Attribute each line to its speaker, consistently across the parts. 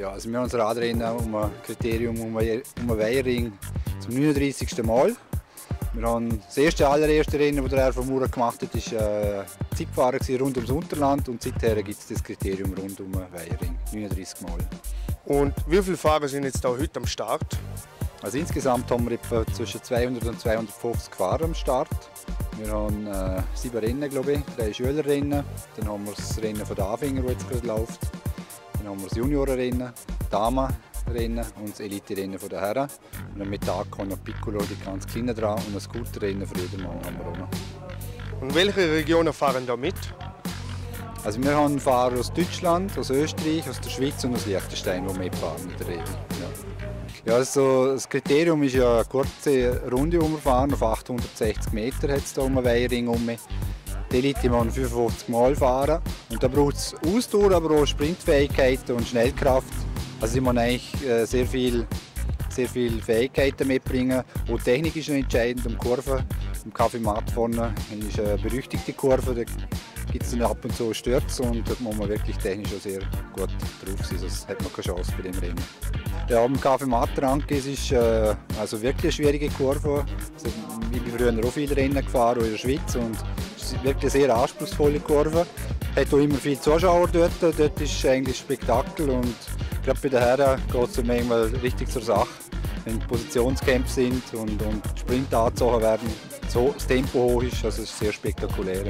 Speaker 1: Ja, also wir haben unser Radrennen um ein Kriterium um den Weiherring zum 39. Mal. Wir haben das allererste Rennen, das der von Mura gemacht hat, war Zeitfahrer rund ums Unterland und seither gibt es das Kriterium rund um den Weiherring, 39 Mal.
Speaker 2: Und wie viele Fahrer sind jetzt da heute am Start?
Speaker 1: Also insgesamt haben wir etwa zwischen 200 und 250 Fahrer am Start. Wir haben 7 Rennen, glaube ich, 3 Schülerrennen. Dann haben wir das Rennen von der Anfänger, das jetzt gerade läuft. Dann haben wir das Juniorenrennen, Damenrennen und das Elite-Rennen der Herren. Und am Mittag kommen noch Piccolo, die ganz kleinen dran, und ein Scooterrennen für jeden Mann haben wir auch noch.
Speaker 2: Und welche Regionen fahren da mit?
Speaker 1: Also wir haben Fahrer aus Deutschland, aus Österreich, aus der Schweiz und aus Liechtenstein, die mitfahren in der Regel. Ja, also das Kriterium ist ja eine kurze Runde umfahren, auf 860 Meter hat es hier um den Weiherring herum. Die Elite müssen 55 Mal fahren und da braucht es Ausdauer, aber auch Sprintfähigkeit und Schnellkraft. Also sie müssen eigentlich sehr viele Fähigkeiten mitbringen. Und die Technik ist noch entscheidend, um Kurven. Im Café Mat vorne ist eine berüchtigte Kurve, da gibt es dann ab und zu Stürze und dort muss man wirklich technisch auch sehr gut drauf sein, sonst hat man keine Chance bei dem Rennen. Ja, am Café Mat ist also wirklich eine schwierige Kurve. Also, ich bin früher auch viele Rennen gefahren, auch in der Schweiz, und es ist wirklich eine sehr anspruchsvolle Kurve. Es hat auch immer viele Zuschauer dort, dort ist eigentlich Spektakel, und gerade bei den Herren geht es manchmal richtig zur Sache. Wenn Positionskämpfe sind und Sprint angezogen werden, so das Tempo hoch ist, also es ist sehr spektakulär. Ja.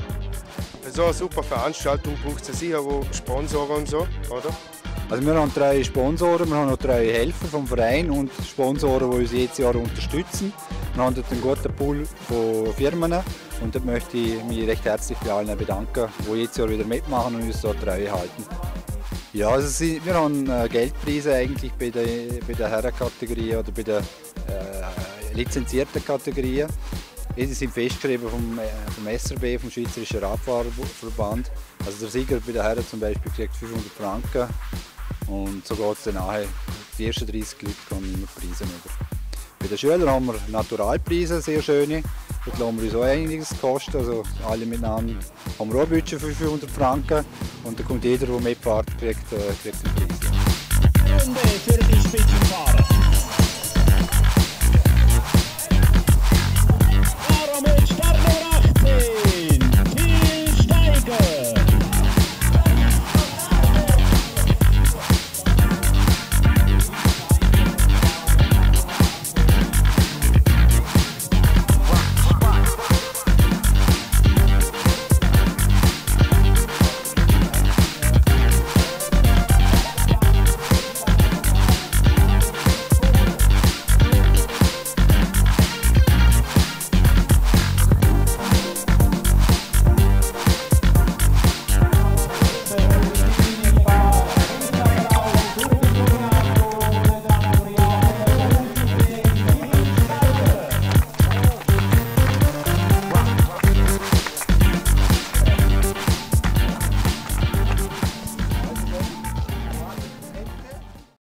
Speaker 2: So eine super Veranstaltung braucht es sicher auch Sponsoren und so, oder?
Speaker 1: Also wir haben 3 Sponsoren, wir haben noch 3 Helfer vom Verein und Sponsoren, die uns jedes Jahr unterstützen. Wir haben dort einen guten Pool von Firmen, und dort möchte ich mich recht herzlich bei allen bedanken, die jedes Jahr wieder mitmachen und uns dort Treue halten. Ja, also wir haben Geldpreise eigentlich bei der Herrenkategorie oder bei den lizenzierten Kategorien. Die sind festgeschrieben vom SRB, vom Schweizerischen Radfahrerverband. Also der Sieger bei den Herren zum Beispiel kriegt 500 Franken, und so geht es dann nachher. Die ersten 30 Leute kommen immer Preise über. Bei den Schülern haben wir Naturalpreise, sehr schöne. Dort lassen wir uns auch einiges kosten. Also alle miteinander haben wir auch ein Budget für 500 Franken. Und da kommt jeder, der mitfährt, kriegt einen Preis.
Speaker 3: Runde für die Spitzenfahrer.